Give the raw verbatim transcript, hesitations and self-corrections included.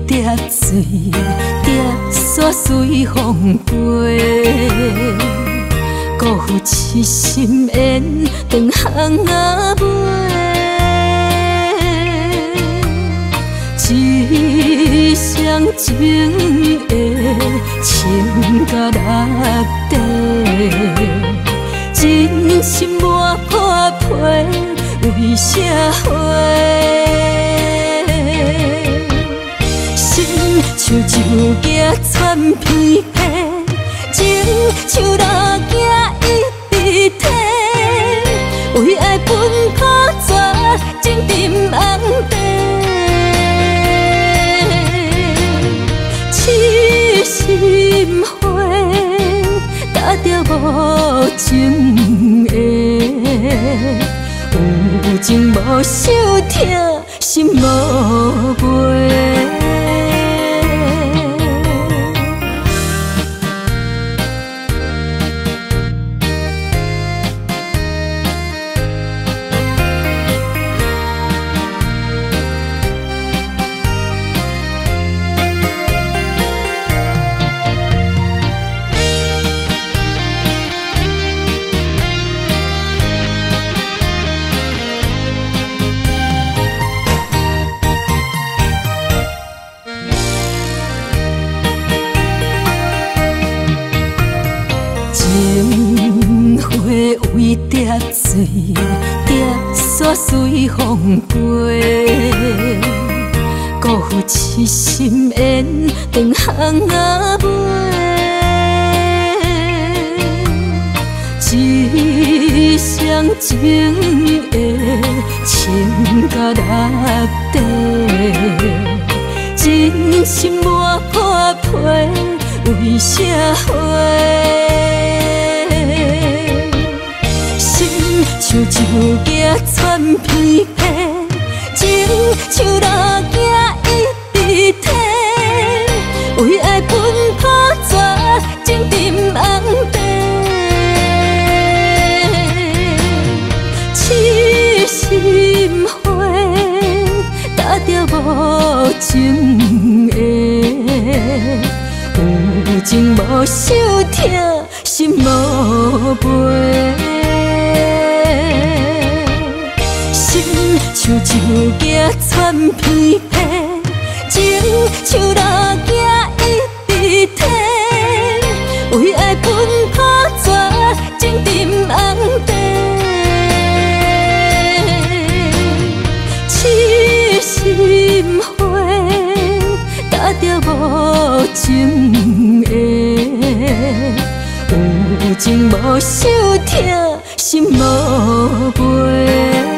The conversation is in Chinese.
蝶水，蝶沙随风飞。辜负痴心缘，长巷仔尾。一厢情的情甲落地，真心磨破皮，为社会。心像一架穿片皮，情像路行一直体，为爱奔波绝情沉红地。痴心花，打着无情的，有情无受疼，心无陪。情花为蝶水，蝶沙随风飞。辜负痴心缘，长巷仔尾。一厢情的情甲落地，真心磨破皮，为社会。像一架穿片皮，情像路行一直体，为爱奔波绝情沉红地。痴心花，打着无情的，有情无受疼，心无陪。心像一架穿片皮，情像路行一直体，为爱奔波绝情沉红地。痴心花，打着无情的，有情无受疼，心无陪。